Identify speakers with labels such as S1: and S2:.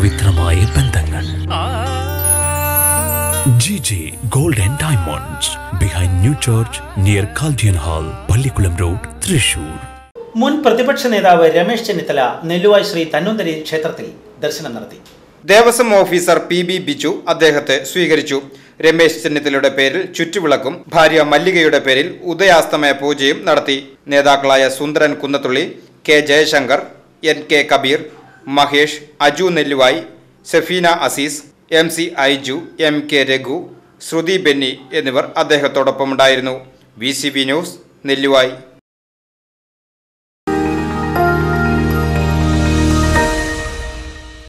S1: പവിത്രമായ ബന്ധങ്ങൾ. GJ Gold and Diamonds behind New Church near Chaldean Hall, Pallikkulam Road, Thrissur.
S2: മുൻ പ്രതിപക്ഷ നേതാവ് രമേശ് ചെന്നിത്തല നെല്ലുവായ് ശ്രീ തന്നോന്തരി ക്ഷേത്രത്തിൽ ദർശനം നടത്തി.
S3: ദേവസ്വം ഓഫീസർ PB ബിജു അദ്ദേഹത്തെ സ്വീകരിച്ചു. രമേശ് ചെന്നിത്തലയുടെ പേരിൽ ചുറ്റുവിളക്കും ഭാര്യ മല്ലികയുടെ പേരിൽ ഉദയാസ്തമയ പൂജയും നടത്തി. നേതാക്കളായ സുന്ദരൻ Kunnathully, K Jaishankar, NK Kabir, Mahesh, Aju Nelluvai, Safina Azeez, MC Aiju, MK Raghu, ശ്രുതി ബെന്നി എന്നിവർ അദ്ദേഹത്തോടൊപ്പമുണ്ടായിരുന്നു. VCV news, Nelluvai.